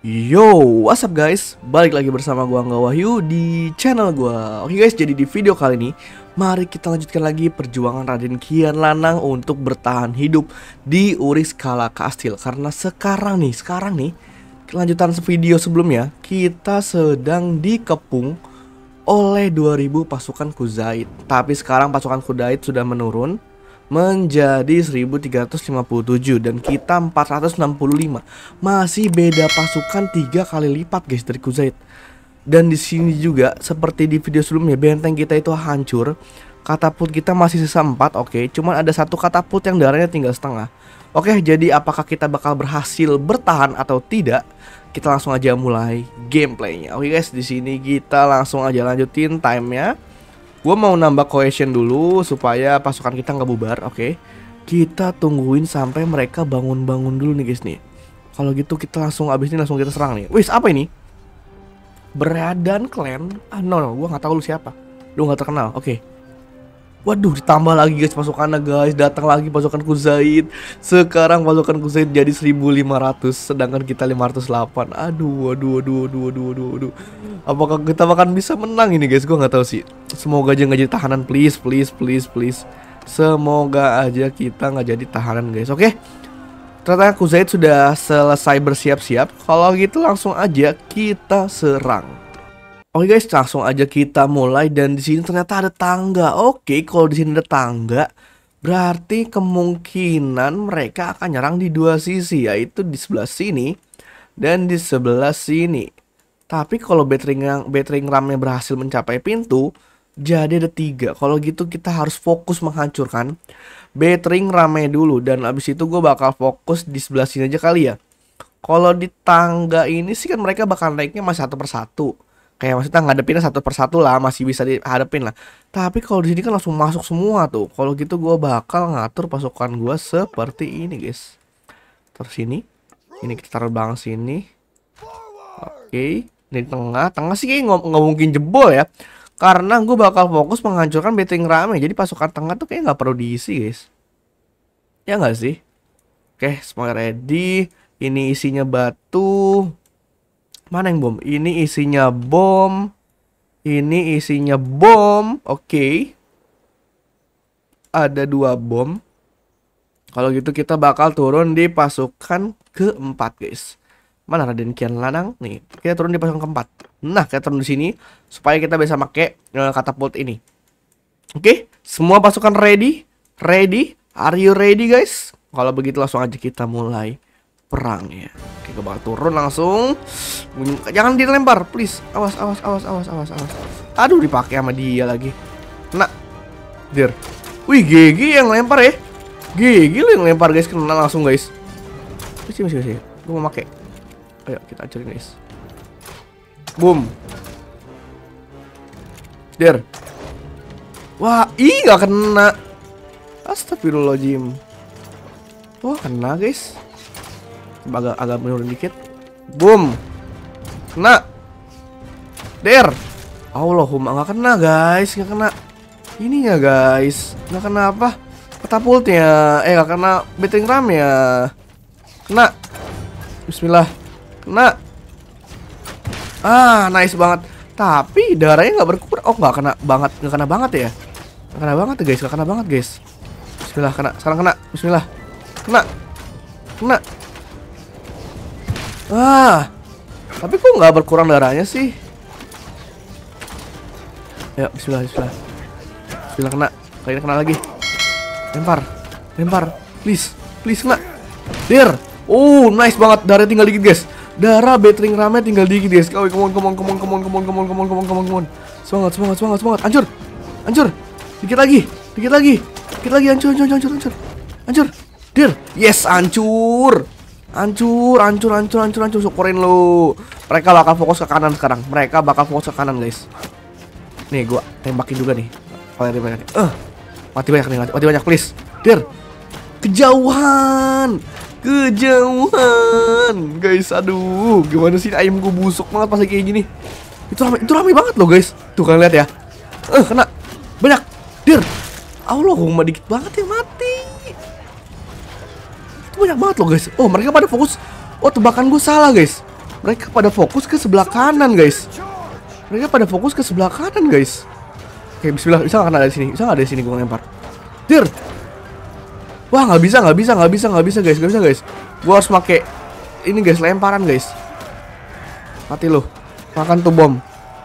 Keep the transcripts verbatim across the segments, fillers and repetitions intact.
Yo, what's up guys? Balik lagi bersama gua Angga Wahyu di channel gua. Oke guys, jadi di video kali ini mari kita lanjutkan lagi perjuangan Raden Kian Lanang untuk bertahan hidup di Uriskala Kastil. Karena sekarang nih, sekarang nih kelanjutan video sebelumnya kita sedang dikepung oleh dua ribu pasukan Kuzaid. Tapi sekarang pasukan Kuzaid sudah menurun menjadi seribu tiga ratus lima puluh tujuh dan kita empat ratus enam puluh lima. Masih beda pasukan tiga kali lipat guys dari Kuzaid. Dan di sini juga seperti di video sebelumnya, benteng kita itu hancur. Katapult kita masih sisa empat, oke. Okay. Cuman ada satu katapult yang darahnya tinggal setengah. Oke, okay, jadi apakah kita bakal berhasil bertahan atau tidak? Kita langsung aja mulai gameplaynya. Oke okay guys, di sini kita langsung aja lanjutin timenya. Gue mau nambah cohesion dulu supaya pasukan kita nggak bubar, oke? Okay? Kita tungguin sampai mereka bangun-bangun dulu nih guys nih. Kalau gitu kita langsung abis ini langsung kita serang nih. Wis, apa ini? Beradan Clan? Ah no, no gue nggak tahu lu siapa. Lu nggak terkenal, oke? Okay. Waduh, ditambah lagi guys pasukannya guys. Datang lagi pasukan Kuzaid. Sekarang pasukan Kuzaid jadi seribu lima ratus, sedangkan kita lima ratus delapan. Aduh, aduh, aduh, aduh, aduh, aduh, aduh. Apakah kita akan bisa menang ini guys? Gue nggak tahu sih. Semoga aja nggak jadi tahanan, please, please, please, please. Semoga aja kita nggak jadi tahanan guys. Oke? Ternyata Kuzaid sudah selesai bersiap-siap. Kalau gitu langsung aja kita serang. Oke guys, langsung aja kita mulai dan di sini ternyata ada tangga. Oke, kalau di sini ada tangga, berarti kemungkinan mereka akan nyerang di dua sisi, yaitu di sebelah sini dan di sebelah sini. Tapi kalau battering battering RAM-nya berhasil mencapai pintu, jadi ada tiga. Kalau gitu kita harus fokus menghancurkan battering RAM-nya dulu dan abis itu gue bakal fokus di sebelah sini aja kali ya. Kalau di tangga ini sih kan mereka bakal naiknya masih satu persatu. Kayak maksudnya ngadepinnya satu persatu lah, masih bisa dihadapin lah. Tapi kalau di sini kan langsung masuk semua tuh. Kalau gitu gue bakal ngatur pasukan gue seperti ini guys. Terus sini, ini kita taruh bang sini. Oke, ini tengah, tengah sih kayak nggak mungkin jebol ya. Karena gue bakal fokus menghancurkan battering RAM-nya. Jadi pasukan tengah tuh kayak nggak perlu diisi guys. Ya nggak sih? Oke, semua ready. Ini isinya batu. Mana yang bom? Ini isinya bom. Ini isinya bom. Oke. Okay. Ada dua bom. Kalau gitu kita bakal turun di pasukan keempat, guys. Mana Raden Kian Lanang? Nih, kita turun di pasukan keempat. Nah, kita turun di sini supaya kita bisa pakai uh, katapult ini. Oke, okay. Semua pasukan ready? Ready? Are you ready, guys? Kalau begitu langsung aja kita mulai perang ya. Oke, gue bakal turun langsung. Jangan dilempar, please. Awas, awas, awas, awas, awas, awas. Aduh, dipakai sama dia lagi. Kena. Dir. Wih, G G yang lempar ya. G G lu yang lempar guys, kena langsung guys. Masih, masih, masih. Gue mau pakai. Ayo kita hancurin guys. Boom. Dir. Wah, ih gak kena. Astagfirullahaladzim. Wah, kena guys. Agak agak menurun dikit. Boom. Kena. Der. Allahumma nggak kena guys, nggak kena. Ini ya guys, nggak kena apa? Katapultnya. Eh nggak kena battering RAM ya. Kena. Bismillah. Kena. Ah nice banget. Tapi darahnya nggak berkurang. Oh nggak kena banget, nggak kena banget ya. Nggak kena banget ya guys, nggak kena banget guys. Bismillah kena. Sekarang kena. Bismillah. Kena. Kena. Ah, tapi kok nggak berkurang darahnya sih? Ayo, bismillah, bismillah. Bismillah kena. Kali ini kena lagi. Lempar, lempar. Please, please kena. Der. Oh, nice banget. Darah tinggal dikit guys. Darah battering RAM-nya tinggal dikit guys. Oh, come on, come on, come on, come on, come on, come on, come on, come on, come on, come on. Semangat, semangat, semangat, semangat. Hancur, hancur. Dikit lagi, dikit lagi, dikit lagi. Hancur, hancur, hancur, hancur, hancur. Der. Yes, hancur. Hancur, hancur, hancur, hancur, hancur. Syukurin lu. Mereka bakal fokus ke kanan sekarang. Mereka bakal fokus ke kanan guys. Nih gua tembakin juga nih. Kalau banyak nih. Eh, mati banyak nih, mati banyak please. Der. Kejauhan. Kejauhan. Guys, aduh, gimana sih ayam gua busuk banget pas kayak gini. Itu rame, itu rame banget loh guys. Tuh kalian lihat ya. Eh, kena. Banyak. Der. Allahumma dikit banget yang mati. Banyak banget loh guys. Oh mereka pada fokus. Oh tebakan gue salah guys. Mereka pada fokus ke sebelah kanan, guys. Mereka pada fokus ke sebelah kanan, guys. Oke, bismillah. Bisa nggak kena dari sini? Bisa nggak dari sini gue lempar? Dir. Wah, nggak bisa, nggak bisa, nggak bisa, nggak bisa, guys, nggak bisa, guys. Gue harus pakai ini, guys, lemparan, guys. Mati lo. Makan tuh bom.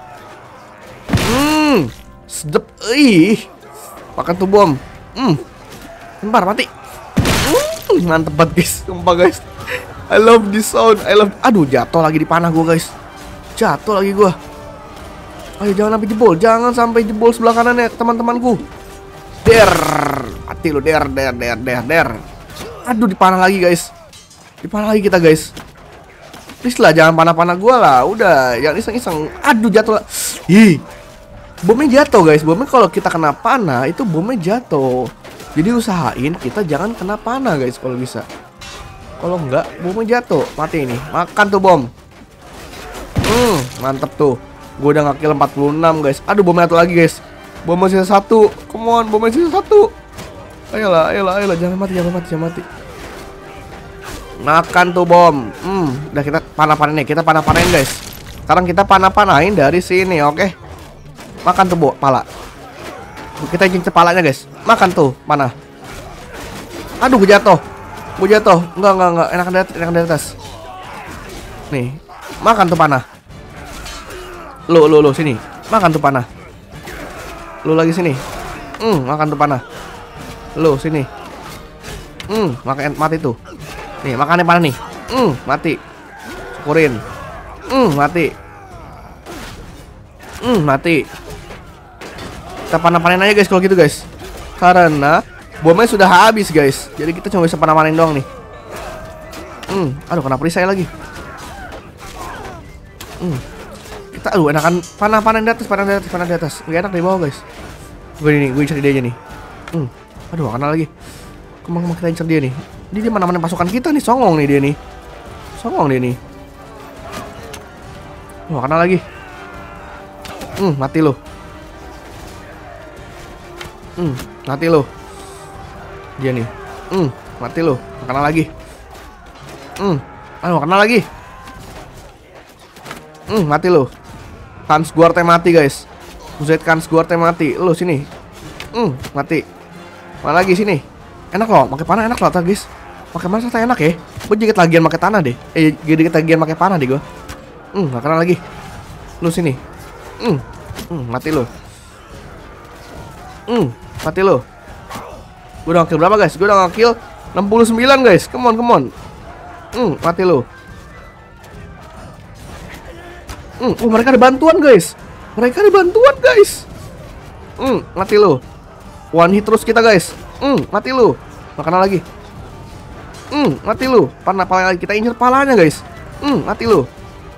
Hmm, sedep. Ih. Makan tuh bom. Hmm. Lempar, mati. Hmm, mantep banget, guys. Sumpah, guys. I love this sound. I love. Aduh, jatuh lagi di panah gue, guys. Jatuh lagi gue. Ayo, jangan sampai jebol. Jangan sampai jebol sebelah kanan ya, teman-temanku. Der. Mati lo, der, der, der, der, der. Aduh, di panah lagi, guys. Di panah lagi kita, guys. Please lah, jangan panah-panah gue lah. Udah, jangan iseng-iseng. Aduh, jatuh lah. Ih. Bomnya jatuh, guys. Bomnya kalau kita kena panah, itu bomnya jatuh. Jadi usahain kita jangan kena panah, guys, kalau bisa. Kalau enggak, bomnya jatuh. Mati ini. Makan tuh bom. Hmm, mantep tuh. Gue udah nge-kill empat puluh enam, guys. Aduh, bomnya satu lagi, guys. Bom sisa satu. Come on, bom sisa satu. Ayolah, ayolah, ayolah. Jangan mati, jangan mati, jangan mati. Makan tuh bom. Hmm, udah kita panah-panahin. Kita panah-panahin, guys. Sekarang kita panah-panahin dari sini, oke? Okay? Makan tuh, Bo, pala. Kita cincin palanya, guys. Makan tuh, panah. Aduh, gue jatuh. Gue jatuh. Enggak, enggak, enggak. Enakan dari atas, enakan dari atas. Nih, makan tuh panah. Lo, lo, lo, sini. Makan tuh panah. Lo lagi sini. Hmm, makan tuh panah. Lo, sini. Hmm, makan, mati tuh. Nih, makannya panah nih. Hmm, mati. Syukurin. Hmm, mati. Hmm, mati. Kita panah-panahin aja, guys, kalau gitu, guys. Karena bomnya sudah habis, guys. Jadi kita cuma bisa panah-panahin doang nih. Hmm, aduh, kena perisai lagi. Hmm. Kita, aduh, enakan panah-panahin di atas, panah di atas, panah di atas. Nggak enak di bawah, guys. Gue ini, gue incer dia aja nih. Hmm, aduh, kena lagi. Kemang-kemang kita incer dia nih. Dia, dia mana-mana pasukan kita nih, songong nih dia nih. Songong dia nih. Wah, kena lagi. Hmm, mati lo. Hmm, mati lo. Dia nih. Hmm, mati lo. Kena lagi. Hmm, aduh, kena lagi. Hmm, mati lo. Kans guard mati, guys. Uzet kans guard mati. Lo sini. Hmm, mati. Mana lagi sini? Enak loh, pakai panah enak loh, guys. Pakai panah ternyata enak ya. Gue dikit lagian pakai tanah deh. Eh, dikit lagian pakai panah deh gue. Hmm, gak kena lagi. Lu sini. Hmm, hmm, mati lo. Hmm, mati lo. Gue udah nge-kill berapa, guys? Gue udah nge-kill enam puluh sembilan, guys. Come on, come on. Hmm, mati lo. Hmm, oh, mereka ada bantuan, guys. Mereka ada bantuan, guys. Hmm, mati lo. One hit terus kita, guys. Hmm, mati lo. Makan lagi. Hmm, mati lo. Panah pala lagi. Kita incer palanya, guys. Hmm, mati lo.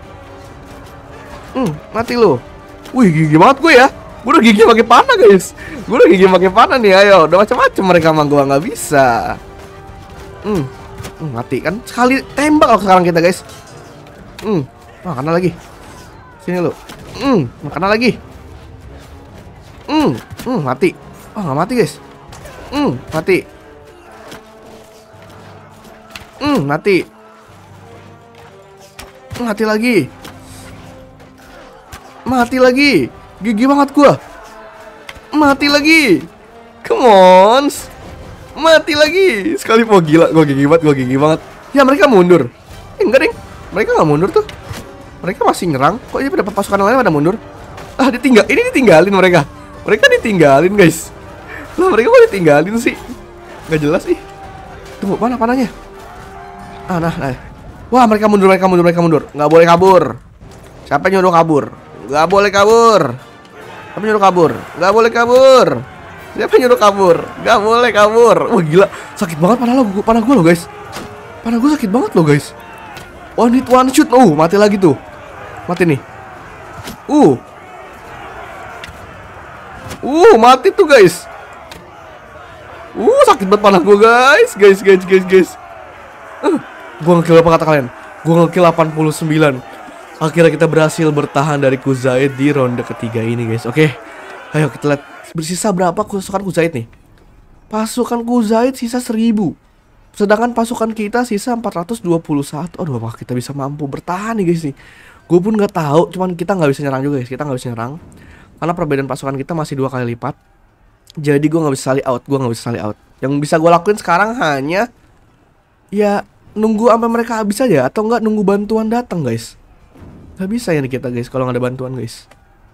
Hmm, mati lo. Wih, gigi banget gue ya. Gue udah gigi pakai panah, guys. Gue udah gigi pakai panah nih. Ayo, udah macam-macam mereka sama gue, nggak bisa. Hmm, hmm, mati kan sekali tembak loh sekarang kita, guys. Hmm, makan lagi. Sini lo. Hmm, makan lagi. Hmm, hmm, mati. Oh, nggak mati, guys. Hmm, mati. Hmm, mati. Mati lagi. Mati lagi. Gigi banget gua. Mati lagi. Come on. Mati lagi. Sekali mau gila, gua gigi banget, gua gigi banget. Ya, mereka mundur. Eh, enggak, ding. Mereka nggak mundur tuh. Mereka masih nyerang. Kok ini pada pasukan lain pada mundur? Ah, ditinggal. Ini ditinggalin mereka. Mereka ditinggalin, guys. Lah, mereka kok ditinggalin sih? Nggak jelas sih. Tunggu, mana panahnya? Ah, nah, nah. Wah, mereka mundur, mereka mundur, mereka mundur. Nggak boleh kabur. Siapa yang nyuruh kabur? Nggak boleh kabur. Siapa nyuruh kabur? Nggak boleh kabur. Siapa nyuruh kabur? Nggak boleh kabur. Wah, gila. Sakit banget panah lo, panah gue lo, guys. Panah gue sakit banget lo, guys. One hit, one shoot. Uh, mati lagi tuh. Mati nih. Uh. Uh, mati tuh, guys. Uh, sakit banget panah gue, guys. Guys, guys, guys, guys. Uh, gue nge-kill apa kata kalian? Gue nge-kill delapan puluh sembilan. Akhirnya kita berhasil bertahan dari Kuzaid di ronde ketiga ini, guys. Oke, ayo kita lihat bersisa berapa pasukan Kuzaid nih. Pasukan Kuzaid sisa seribu. Sedangkan pasukan kita sisa empat ratus dua puluh satu. Aduh, apakah kita bisa mampu bertahan nih guys nih? Gue pun nggak tahu, cuman kita nggak bisa nyerang juga guys. Kita nggak bisa nyerang karena perbedaan pasukan kita masih dua kali lipat. Jadi gue nggak bisa sally out, gue nggak bisa sally out. Yang bisa gue lakuin sekarang hanya ya nunggu sampai mereka habis aja, atau nggak nunggu bantuan datang guys. Gak bisa ya nih kita guys kalau nggak ada bantuan guys.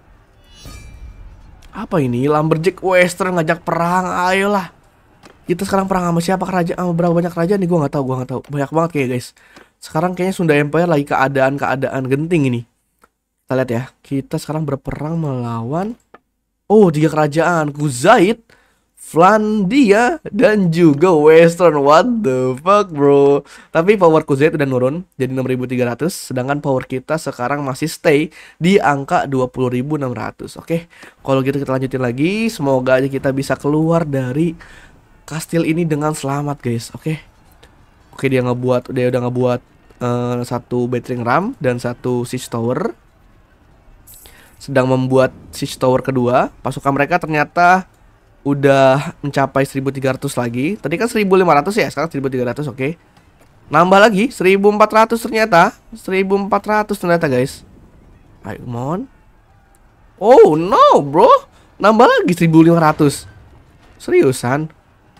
Apa ini? Lumberjack Western ngajak perang, ayolah. Kita sekarang perang sama siapa? Kerajaan, sama berapa banyak kerajaan nih? Gue nggak tahu, gue nggak tahu. Banyak banget kayak guys. Sekarang kayaknya Sunda Empire lagi keadaan-keadaan genting ini. Kita lihat ya. Kita sekarang berperang melawan oh, tiga kerajaan. Kuzaid, Flandia, dan juga Western. What the fuck bro. Tapi power Kuzaid udah nurun jadi enam ribu tiga ratus. Sedangkan power kita sekarang masih stay di angka dua puluh ribu enam ratus. Oke, kalau gitu kita lanjutin lagi. Semoga aja kita bisa keluar dari kastil ini dengan selamat guys. Oke. Oke, dia ngebuat, dia udah ngebuat uh, satu battering ram dan satu siege tower. Sedang membuat siege tower kedua. Pasukan mereka ternyata udah mencapai seribu tiga ratus lagi. Tadi kan seribu lima ratus ya, sekarang seribu tiga ratus. Oke. Nambah lagi seribu empat ratus ternyata. seribu empat ratus ternyata guys. Ayo, come on. Oh no bro. Nambah lagi seribu lima ratus. Seriusan?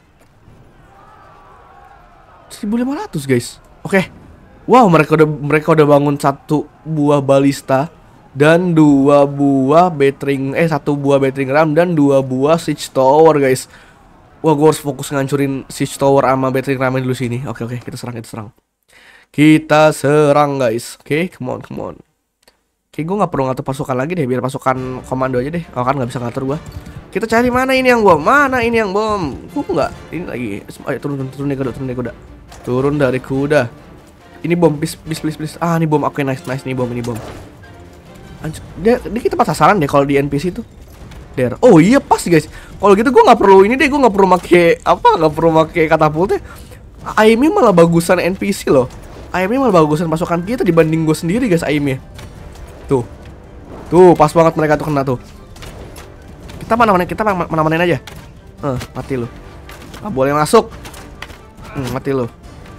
seribu lima ratus guys. Oke. Wow, mereka udah mereka udah bangun satu buah balista dan dua buah battering eh satu buah battering ram dan dua buah siege tower guys. Wah, gue harus fokus ngancurin siege tower sama battering ram dulu sini. Oke oke, kita serang, kita serang. Kita serang guys. Oke, come on, come on. Oke, gue nggak perlu ngatur pasukan lagi deh, biar pasukan komando aja deh. Oh kan nggak bisa ngatur gua. Kita cari mana ini yang bom, mana ini yang bom. Gue nggak, ini lagi. Ayo turun turun turun dari kuda, turun dari kuda. Turun dari kuda. Ini bom, please please please please. Ah, ini bom. Oke, nice nice, ini bom, ini bom. Dia, dia kita pas sasaran deh kalau di N P C tuh. Der. Oh iya pas guys. Kalau gitu gue nggak perlu ini deh, gue nggak perlu make apa, nggak perlu make katapultnya. Aimnya malah bagusan N P C loh. Aimnya malah bagusan pasukan kita dibanding gue sendiri guys aimnya. Tuh, tuh pas banget mereka tuh kena tuh. Kita mana mana kita mana manain aja. Eh, uh, mati lu. Gak boleh masuk. Hmm, mati lu.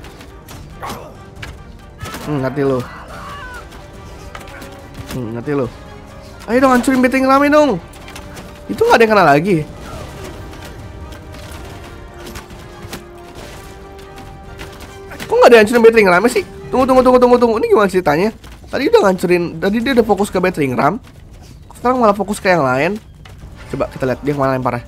Hmm, mati lu. Hmm, mati lu. Ayo dong hancurin battering rame dong. Itu nggak ada yang kena lagi. Kok nggak ada yang hancurin battering rame sih? Tunggu tunggu tunggu tunggu tunggu. Ini gimana ceritanya? Tadi udah ngancurin, tadi dia udah fokus ke battering ram. Sekarang malah fokus ke yang lain. Coba kita lihat dia kemana lemparnya.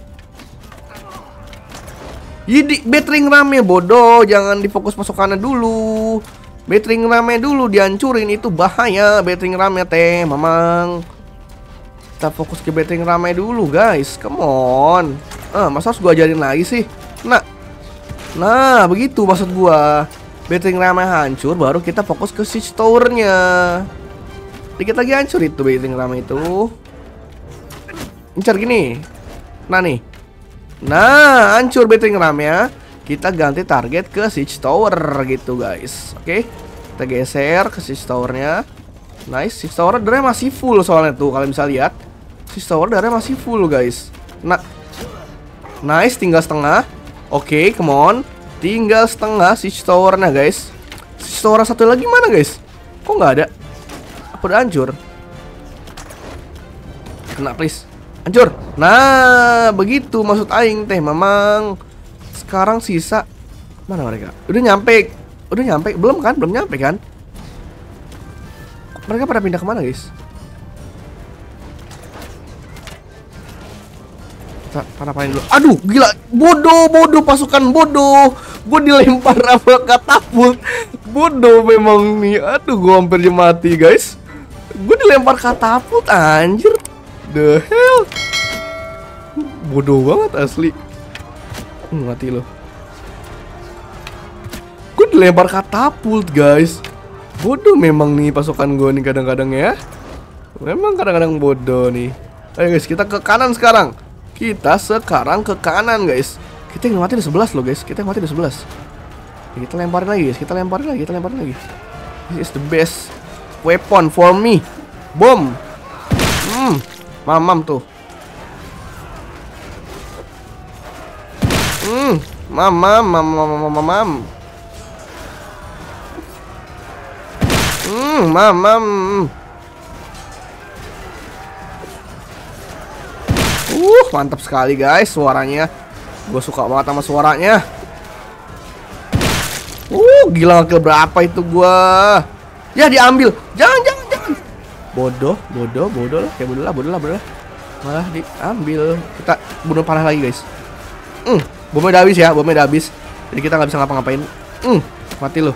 Jadi battering ramnya bodoh, jangan difokus pasukannya dulu. Battering ramnya dulu dihancurin, itu bahaya battering ramnya teh, mamang. Kita fokus ke battering ramai dulu guys. Come on. Ah, masa harus gua ajarin lagi sih? Nah. Nah, begitu maksud gua. Battering ramai hancur baru kita fokus ke siege towernya. Dikit lagi hancur itu battering ramai itu. Incar gini. Nah nih. Nah, hancur battering ramnya. Kita ganti target ke siege tower gitu guys. Oke. Kita geser ke siege towernya. Nice, siege tower darahnya masih full soalnya tuh, kalian bisa lihat. Siege tower darahnya masih full guys. Nah, nice, tinggal setengah. Oke, okay, come on. Tinggal setengah siege towernya guys. Siege tower satu lagi mana guys? Kok nggak ada? Apa udah hancur? Kena please. Hancur. Nah, begitu maksud aing teh, mamang. Sekarang sisa mana mereka? Udah nyampe. Udah nyampe? Belum kan? Belum nyampe kan? Mereka pada pindah kemana guys? Kita parapain dulu. Aduh, gila. Bodoh, bodoh pasukan bodoh. Gue dilempar sama katapult. Bodoh memang nih. Aduh, gue hampir mati guys. Gue dilempar katapult anjir. The hell. Bodoh banget asli. Hmm, mati lo. Gue dilempar katapult guys. Bodoh memang nih pasukan gue nih kadang-kadang ya. Memang kadang-kadang bodoh nih. Ayo guys, kita ke kanan sekarang. Kita sekarang ke kanan guys. Kita yang mati di sebelas loh guys. Kita yang mati di sebelas. Kita lemparin lagi guys. Kita lemparin lagi. Kita lemparin lagi. This is the best weapon for me. Bom. Hmm. Mamam tuh. Hmm. Mamam. Mamam. Mamam. Hmm, mamam. Uh, mantap sekali guys suaranya. Gue suka banget sama suaranya. Uh, gila kill berapa itu gua. Ya diambil. Jangan, jangan, jangan. Bodoh, bodoh, bodoh lah. Kayak bodoh lah, bodoh lah, bodoh lah. Malah diambil. Kita bunuh panah lagi guys. Hmm, bomnya udah habis ya, bomnya udah habis. Jadi kita nggak bisa ngapa-ngapain. Hmm, mati lo.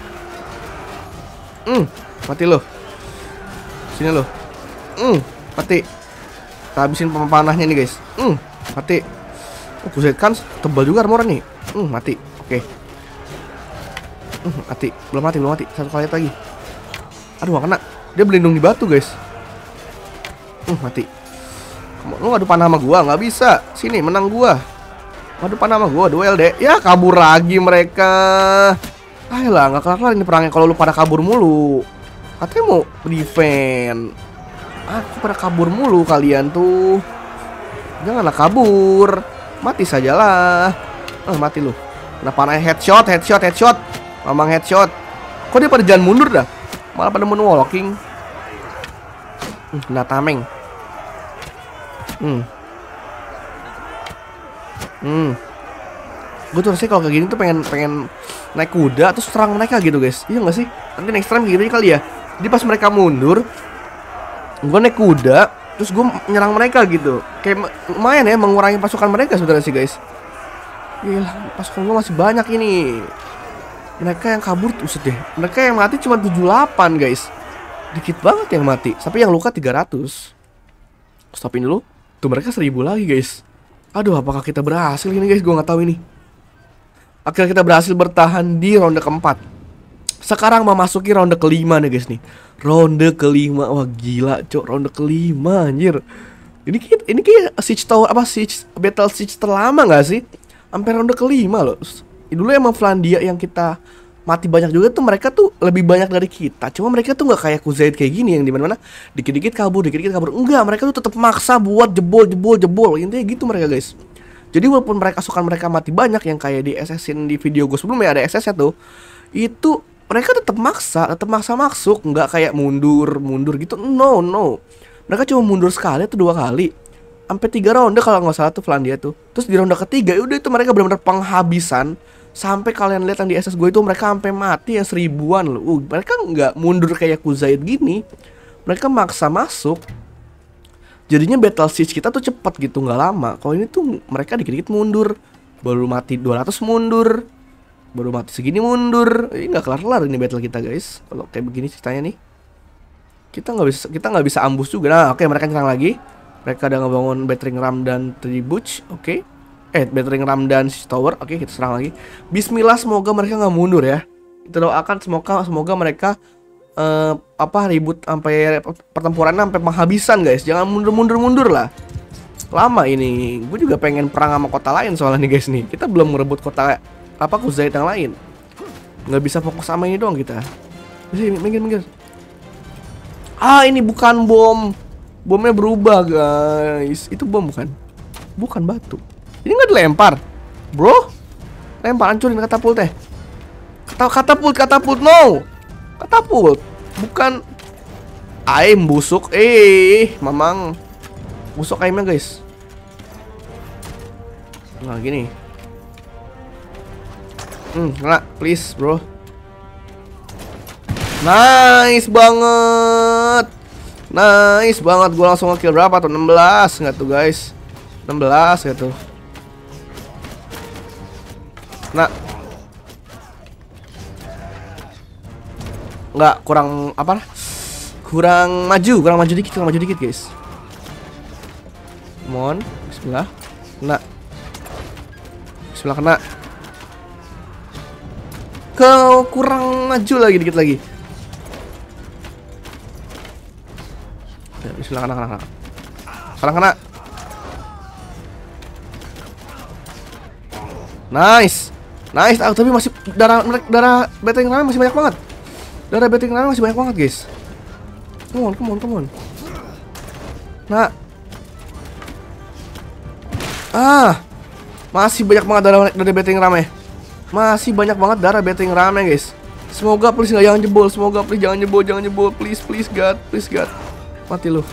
Hmm, mati lo. Sini lo. Hmm, mati. Kita habisin panahnya nih guys. Hmm, mati. Oh, kuset kan tebal juga armornya nih. Hmm, mati. Oke. Hmm, mati. Belum mati, belum mati. Satu kali lagi. Aduh, gak kena. Dia berlindung di batu guys. Hmm, mati. Lu ngadu panah sama gua, nggak bisa. Sini, menang gua. Ngadu panah sama gua, duel deh. Ya, kabur lagi mereka. Ayolah, nggak kelar-kelar ini perangnya kalau lu pada kabur mulu. Katanya mau defend. Aku pada kabur mulu kalian tuh. Janganlah kabur. Mati sajalah. Ah, mati lu. Kena panah headshot, headshot, headshot. Mamang headshot. Kok dia pada jalan mundur dah? Malah pada moonwalking. Hmm, kena tameng. Hmm. Hmm. Gue tuh rasanya kalau kayak gini tuh pengen pengen naik kuda terus serang mereka gitu guys. Iya nggak sih? Nanti next time gitu kali ya. Jadi pas mereka mundur, gue naik kuda terus gue nyerang mereka gitu. Kayak lumayan ya mengurangi pasukan mereka sebenarnya sih guys. Gila, pasukan gue masih banyak ini. Mereka yang kabur tuh deh. Mereka yang mati cuma tujuh puluh delapan guys. Dikit banget yang mati. Tapi yang luka tiga ratus. Stopin dulu. Tuh mereka seribu lagi guys. Aduh, apakah kita berhasil ini guys? Gue nggak tahu ini. Akhirnya kita berhasil bertahan di ronde keempat. Sekarang memasuki ronde kelima nih guys nih. Ronde kelima. Wah gila cok. Ronde kelima anjir. Ini kayak, ini kayak siege tower apa siege battle siege terlama nggak sih? Sampai ronde kelima loh. Dulu emang Finlandia yang kita mati banyak juga tuh, mereka tuh lebih banyak dari kita. Cuma mereka tuh nggak kayak Kuzaid kayak gini yang dimana-mana dikit-dikit kabur, dikit-dikit kabur. Enggak, mereka tuh tetap maksa buat jebol, jebol, jebol. Intinya gitu mereka guys. Jadi walaupun mereka suka mereka mati banyak yang kayak di Assassin di video gue sebelumnya ada S S-nya tuh, itu mereka tetap maksa, tetap maksa masuk, nggak kayak mundur, mundur gitu. No, no. Mereka cuma mundur sekali atau dua kali. Sampai tiga ronde kalau nggak salah tuh Finlandia tuh. Terus di ronde ketiga udah itu mereka benar-benar penghabisan. Sampai kalian lihat yang di S S gue itu mereka sampai mati yang seribuan loh. Uh, mereka nggak mundur kayak Kuzaid gini. Mereka maksa masuk. Jadinya battle siege kita tuh cepat gitu, nggak lama. Kalau ini tuh mereka dikit-dikit mundur. Baru mati dua ratus mundur. Baru mati segini mundur. Ini nggak kelar-kelar ini battle kita guys. Kalau kayak begini ceritanya nih. Kita nggak bisa kita nggak bisa ambush juga. Nah, oke mereka nyerang lagi. Mereka udah ngebangun battering ram dan tribuch. Oke. Eh, battering ram dan tower. Oke, kita serang lagi. Bismillah, semoga mereka nggak mundur ya. Kita doakan semoga semoga mereka uh, apa ribut sampai pertempurannya sampai penghabisan guys. Jangan mundur-mundur-mundur lah. Lama ini. Gue juga pengen perang sama kota lain soalnya nih guys nih. Kita belum merebut kota apa Kuzaid yang lain. Nggak bisa fokus sama ini doang kita. Sini, minggir, minggir. Ah, ini bukan bom. Bomnya berubah guys. Itu bom bukan? Bukan batu. Ini nggak dilempar, bro. Lempar, hancurin katapult teh. Kata katapult, katapult, no. Katapult, bukan aim busuk. Eh, mamang busuk aimnya guys. Nah gini. Hmm, kena, please bro. Nice banget. Nice banget. Gue langsung nge-kill berapa tuh? enam belas nggak tuh guys? enam belas nggak tuh? Nah, nggak kurang apa? Kurang maju, kurang maju dikit, kurang maju dikit guys. Come on, bismillah, kena, bismillah kena. Kau kurang maju lagi dikit lagi. Bismillah kena, kena, kena, kena, kena. Nice. Nice, ah, tapi masih darah darah battering ram masih banyak banget. Darah battering ram masih banyak banget, guys. Come on, come on, come on. Nah. Ah. Masih banyak banget darah darah battering ram-nya. Masih banyak banget darah battering ram-nya, guys. Semoga please nggak, jangan jebol. Semoga please jangan jebol, jangan jebol. Please, please God, please God. Mati lu.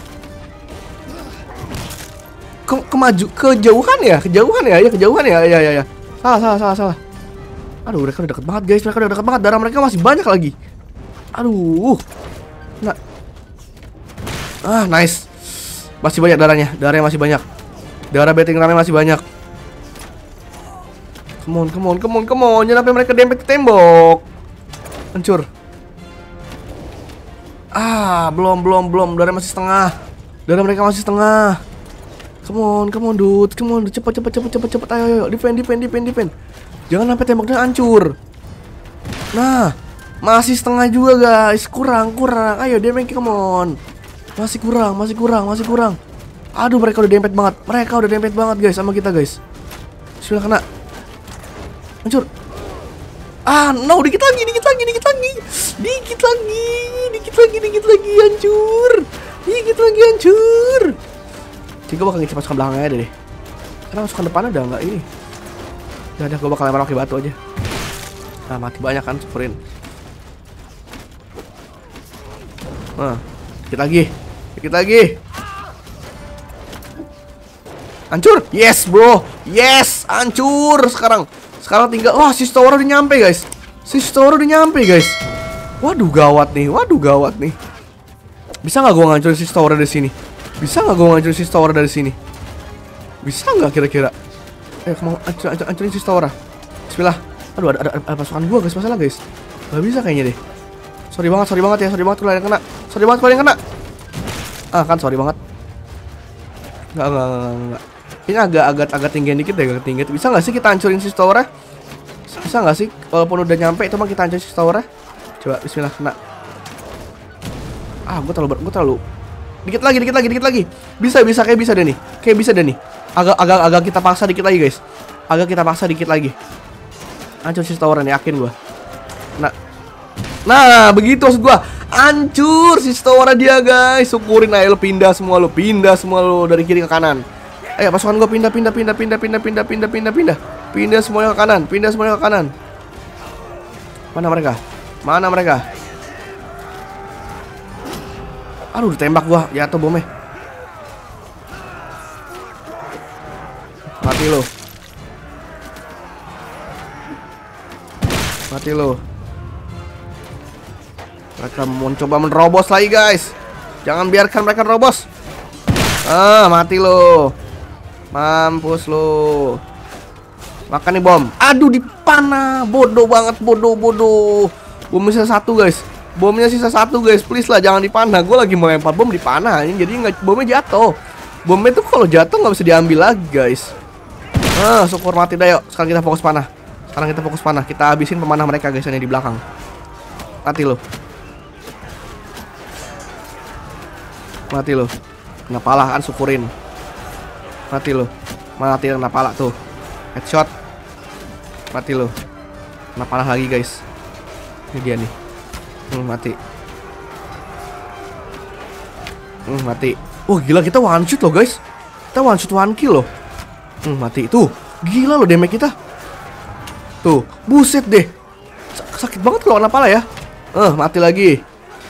Ke kemaju, kejauhan ya, kejauhan ya, ya kejauhan ya, ya ya ya. Salah, salah, salah, salah. Aduh, mereka udah deket banget guys, mereka udah deket banget. Darah mereka masih banyak lagi. Aduh. Nah. Ah, nice. Masih banyak darahnya, darahnya masih banyak. Darah betting ramnya masih banyak. Come on, come on, come on, come on. Jangan sampai mereka dempet ke tembok. Hancur. Ah, belum, belum, belum. Darah masih setengah. Darah mereka masih setengah. Come on, come on, dude. Come on, cepat, cepat, cepat, cepat, cepat. Ayo, ayo, defend, defend, defend, defend. Jangan sampai temboknya hancur. Nah, masih setengah juga, guys. Kurang, kurang. Ayo, damage, come on. Masih kurang, masih kurang, masih kurang. Aduh, mereka udah dempet banget. Mereka udah dempet banget, guys, sama kita, guys. Bismillah, kena. Hancur. Ah, no, dikit lagi, dikit lagi, dikit lagi. Dikit lagi, dikit lagi, dikit lagi, hancur. Dikit lagi, hancur. Jadi gue bakal ngecek pasukan belakangnya aja deh. Karena pasukan depan udah nggak ini. Udah, udah, gue bakal lempar pakai batu aja. Nah, mati banyak kan, syukurin. Nah, dikit lagi, dikit lagi. Hancur, yes bro, yes, hancur sekarang. Sekarang tinggal, wah si Stora udah nyampe guys. Si Stora udah nyampe guys. Waduh gawat nih, waduh gawat nih. Bisa nggak gue ngancurin si Stora dari sini? Bisa nggak gue ngancurin si Stora dari sini? Bisa nggak kira-kira? Eh, mau hancur, hancur, hancurin si Stora. Bismillah. Aduh, ada, ada, ada pasukan gue guys, masalah guys. Gak bisa kayaknya deh. Sorry banget, sorry banget ya, sorry banget kalau yang kena. Sorry banget kalau yang kena. Ah kan, sorry banget. Enggak, enggak, enggak, enggak. Ini agak agak agak tinggian dikit deh, agak tinggi. Bisa nggak sih kita hancurin si Stora? Bisa nggak sih? Walaupun udah nyampe, itu mah kita hancurin si Stora. Coba, bismillah, kena. Ah, gue terlalu, gue terlalu. Dikit lagi, dikit lagi, dikit lagi. Bisa, bisa, kayak bisa deh nih. Kayak bisa deh nih. Agak, agak, agak kita paksa dikit lagi guys. Agak kita paksa dikit lagi. Hancur si Stora nih, yakin gue. Nah, nah, begitu maksud gue. Hancur si Stora dia guys. Syukurin aja, lo pindah semua, lo pindah semua lo dari kiri ke kanan. Ayo pasukan gue pindah, pindah, pindah, pindah, pindah, pindah, pindah, pindah, pindah. Pindah semuanya ke kanan, pindah semuanya ke kanan. Mana mereka? Mana mereka? Aduh, ditembak gua, jatuh bomnya. Mati lo. Mati lo. Mereka mau coba menerobos lagi guys. Jangan biarkan mereka nerobos. Ah, mati lo. Mampus lo. Makan nih bom. Aduh, dipanah. Bodoh banget, bodoh, bodoh. Bomnya sisa satu guys. Bomnya sisa satu guys. Please lah, jangan dipanah. Gue lagi mau lempar bom dipanah. Jadi nggak, bomnya jatuh. Bomnya tuh kalau jatuh nggak bisa diambil lagi guys. Ah, syukur mati dah yuk. Sekarang kita fokus panah. Sekarang kita fokus panah. Kita habisin pemanah mereka guys yang di belakang. Mati lo. Mati lo. Kena pala kan, syukurin. Mati lo. Mati kena pala tuh. Headshot. Mati lo. Kena pala lagi guys. Ini dia nih. Hmm, mati. Hmm, mati. Oh gila, kita one shoot loh guys. Kita one shoot one kill loh. Hmm, mati. Tuh, gila loh damage kita. Tuh, buset deh. Sakit banget kalau kena pala ya. Eh, mati lagi.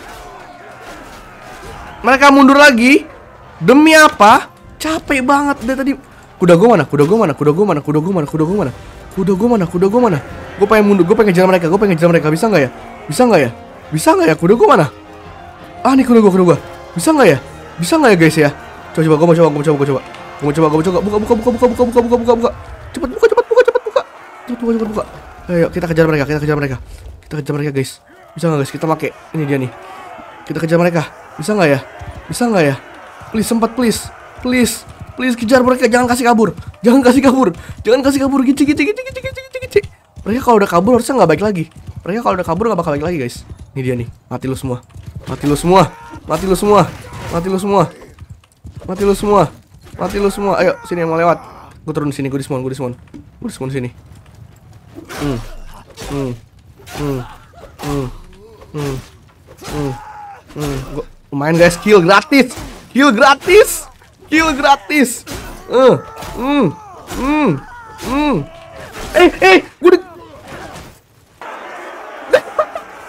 Mereka mundur lagi. Demi apa? Capek banget deh tadi. Kuda gue mana? Kuda gue mana? Kuda gue mana? Kuda gue mana? Kuda gue mana? Kuda gue mana? Kuda gue mana? Gue pengen mundur. Gue pengen ngejar mereka. Gue pengen ngejar mereka. Bisa nggak ya? Bisa nggak ya? Bisa nggak ya? Kuda gue mana? Ah, nih kuda gue, kuda gue. Bisa nggak ya? Bisa nggak ya guys ya? Coba coba. Gue mau coba. Gue mau coba. Gue coba. Gue mau coba. Gue mau coba. Buka buka buka buka buka buka buka buka buka. Cepat buka, cepat buka, cepat buka. Cepat buka, cepat buka. Ayo kita kejar mereka. Kita kejar mereka. Kita kejar mereka guys. Bisa nggak guys? Kita pakai ini dia nih. Kita kejar mereka. Bisa nggak ya? Bisa nggak ya? Please, sempat please. Please, please kejar mereka, jangan kasih kabur. Jangan kasih kabur. Jangan kasih kabur. Gici gici gici gici gici gici gici. Mereka kalau udah kabur harusnya nggak baik lagi. Mereka kalau udah kabur nggak bakal baik lagi, guys. Ini dia nih. Mati lu semua. Mati lu semua. Mati lu semua. Mati lu semua. Mati lu semua. Mati lu semua. Ayo, sini yang mau lewat. Gue turun di sini, gue di spawn, gue di spawn. Gue di spawn sini. Hmm. Hmm. Hmm. Hmm. Hmm. Hmm. Hmm. Gua lumayan guys, kill gratis. Kill gratis. Kill gratis. Eh, hmm, hmm, hmm. Eh, eh, gue di...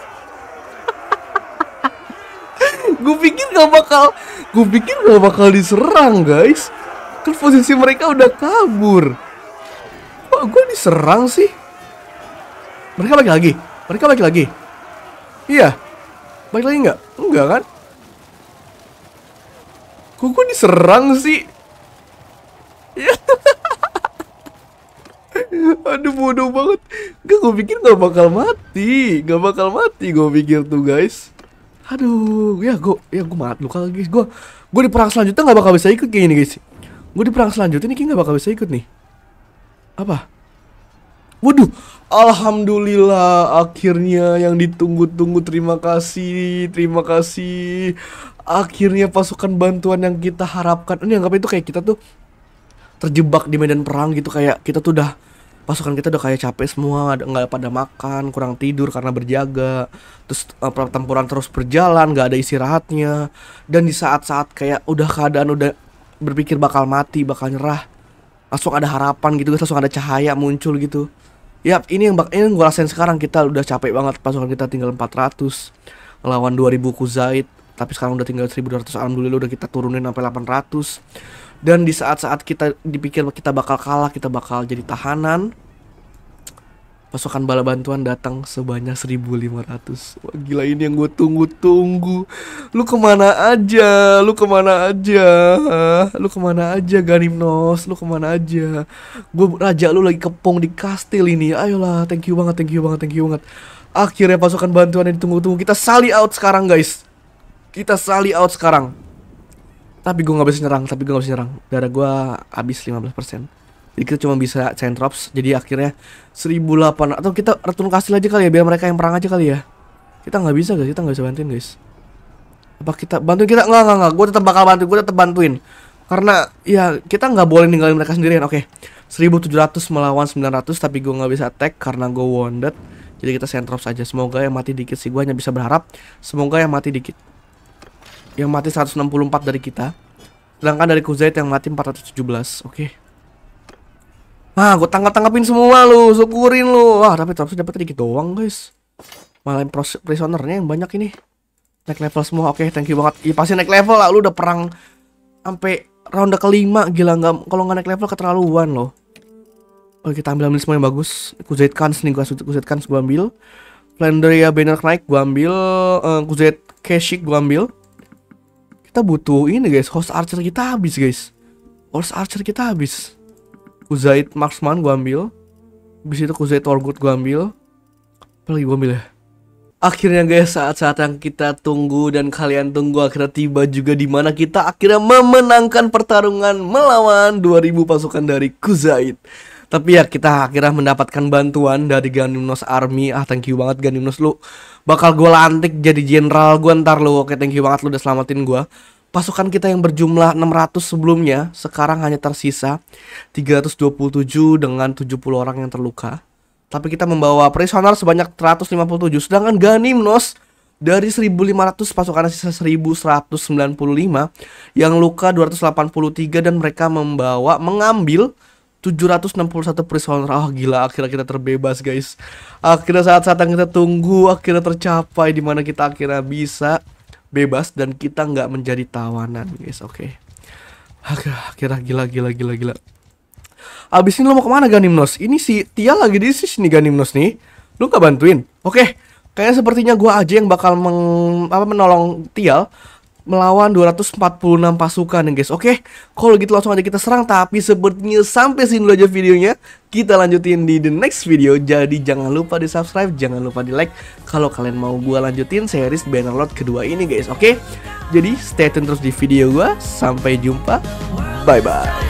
Gue pikir gak bakal Gue pikir gak bakal diserang guys. Kan posisi mereka udah kabur. Kok gue diserang sih? Mereka balik lagi. Mereka balik lagi. Iya. Balik lagi nggak? Enggak kan? Kok gue diserang sih? Ya. Aduh bodoh banget. Gak, gue pikir gak bakal mati. Gak bakal mati gue pikir tuh guys. Aduh, ya gue ya gue mati luka lagi. Gue gue di perang selanjutnya nggak bakal bisa ikut kayak gini guys. Gue di perang selanjutnya nih kayak nggak bakal bisa ikut nih. Apa? Waduh, alhamdulillah akhirnya yang ditunggu-tunggu. Terima kasih, terima kasih. Akhirnya pasukan bantuan yang kita harapkan. Ini anggap itu kayak kita tuh terjebak di medan perang gitu, kayak kita tuh udah pasukan kita udah kayak capek semua, nggak pada makan, kurang tidur karena berjaga. Terus uh, pertempuran terus berjalan, nggak ada istirahatnya. Dan di saat-saat kayak udah keadaan udah berpikir bakal mati, bakal nyerah, langsung ada harapan gitu, langsung ada cahaya muncul gitu. Yap, ini yang bak ini yang gue rasain sekarang. Kita udah capek banget, pasukan kita tinggal empat ratus lawan dua ribu Kuzaid, tapi sekarang udah tinggal seribu dua ratus. Alhamdulillah udah kita turunin sampai delapan ratus. Dan di saat-saat kita dipikir kita bakal kalah, kita bakal jadi tahanan, pasukan bala bantuan datang sebanyak seribu lima ratus. Wah gila, ini yang gue tunggu-tunggu. Lu kemana aja? Lu kemana aja? Lu kemana aja Ganimnos? Lu kemana aja? Gue raja lu lagi kepung di kastil ini. Ayolah, thank you banget, thank you banget, thank you banget. Akhirnya pasukan bantuan yang ditunggu-tunggu. Kita sally out sekarang guys. Kita sally out sekarang. Tapi gue gak bisa nyerang, tapi gue gak bisa nyerang. Darah gue habis lima belas persen. Jadi kita cuma bisa centrops. Jadi akhirnya seribu delapan ratus. Atau kita retun kastil aja kali ya, biar mereka yang perang aja kali ya. Kita nggak bisa guys, kita nggak bisa bantuin guys. Apa kita bantuin? Kita nggak nggak nggak. Gue tetap bakal bantu, gue tetap bantuin. Karena ya kita nggak boleh ninggalin mereka sendirian. Oke, seribu tujuh ratus melawan sembilan ratus, tapi gue nggak bisa attack karena gue wounded. Jadi kita centrops aja. Semoga yang mati dikit sih. Gue hanya bisa berharap semoga yang mati dikit. Yang mati seratus enam puluh empat dari kita. Sedangkan dari Kuzaid yang mati empat ratus tujuh belas. Oke. Nah, gue tangkap-tangkapin semua lu, syukurin lu. Wah, tapi terus dapat dikit doang, guys. Malah yang prisonernya yang banyak ini. Naik level semua. Oke, thank you banget. Ya pasti naik level lah, lu udah perang sampai ronde kelima, gila nggak? Kalau nggak naik level keterlaluan loh. Oke, kita ambil ambil semua yang bagus. Kuzaid Khans nih, gua Kuzaid Khans gua ambil. Flandria Banner Knight gua ambil. Uh, Kuzaid Keshik gua ambil. Kita butuh ini guys, host archer kita habis guys. Host archer kita habis. Kuzaid Marksman gue ambil. Habis itu Kuzaid Torgut gue ambil. Apa lagi gue ambil ya? Akhirnya guys, saat-saat yang kita tunggu dan kalian tunggu akhirnya tiba juga, di mana kita akhirnya memenangkan pertarungan melawan dua ribu pasukan dari Kuzaid. Tapi ya kita akhirnya mendapatkan bantuan dari Ganimnos Army. Ah thank you banget Ganimnos, lu bakal gue lantik jadi jenderal gue ntar lu. Oke, thank you banget lu udah selamatin gue. Pasukan kita yang berjumlah enam ratus sebelumnya sekarang hanya tersisa tiga ratus dua puluh tujuh dengan tujuh puluh orang yang terluka. Tapi kita membawa prisoner sebanyak seratus lima puluh tujuh. Sedangkan Ganimnos dari seribu lima ratus pasukannya sisa seribu seratus sembilan puluh lima, yang luka dua ratus delapan puluh tiga, dan mereka membawa mengambil tujuh ratus enam puluh satu prisoner. Oh gila, akhirnya kita terbebas guys. Akhirnya saat-saat yang kita tunggu akhirnya tercapai, di mana kita akhirnya bisa bebas dan kita nggak menjadi tawanan guys. Oke, okay. Akhirnya gila gila gila gila. Abis ini lo mau kemana Ganimnos? Ini si Tia lagi di sini Ganimnos nih. Lu gak bantuin? Oke, okay. Kayaknya sepertinya gue aja yang bakal meng, apa, menolong Tial melawan dua ratus empat puluh enam pasukan ya guys. Oke, kalau gitu langsung aja kita serang. Tapi sepertinya sampai sini dulu aja videonya. Kita lanjutin di the next video. Jadi jangan lupa di subscribe, jangan lupa di like kalau kalian mau gue lanjutin series Bannerlord kedua ini guys. Oke, jadi stay tune terus di video gue. Sampai jumpa, bye bye.